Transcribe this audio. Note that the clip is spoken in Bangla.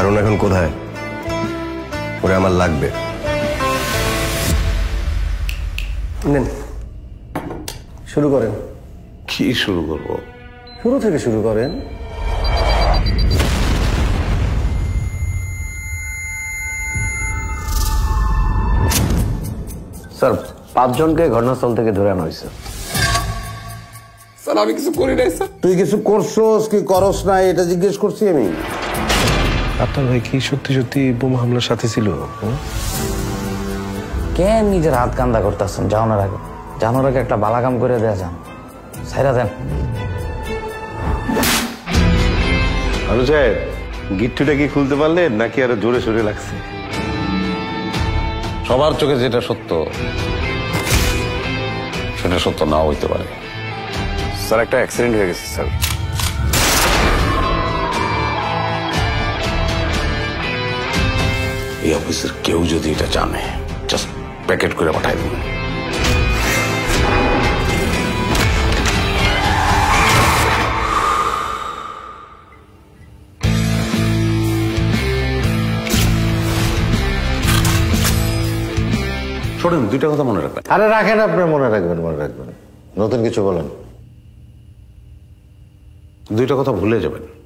হারুন এখন কোথায়? ওরে আমার লাগবে। নেন, শুরু করেন। কি শুরু করব? শুরু থেকে শুরু করেন। স্যার, 5 জনকে ঘটনাস্থল থেকে ধরে আনা হয়েছে। স্যার, আমি কিছু করি নাই স্যার। তুই কিছু করছস কি করস না এটা জিজ্ঞেস করছি আমি। আপনার ভাই কি সত্যি সত্যি বোমা হামলার সাথে ছিল? কেন নিজের হাত কান্দা করতেছেন? জানোর আগে একটা বালা কাম করে দেয়া যান, ছাইরা দেন। হারুন সাহেব, গিট্টুটা কি খুলতে পারলেন নাকি আরো জোরে সোরে লাগছে? সবার চোখে যেটা সত্য সেটা সত্য নাও হইতে পারে। স্যার, একটা অ্যাক্সিডেন্ট হয়ে গেছে স্যার। এই অফিসের কেউ যদি এটা জানে, জাস্ট প্যাকেট করে পাঠাই দেবেন। শোনেন, 2টা কথা মনে রাখবেন। আরে রাখেন, আপনার মনে রাখবেন। নতুন কিছু বলেন। 2টা কথা ভুলে যাবেন।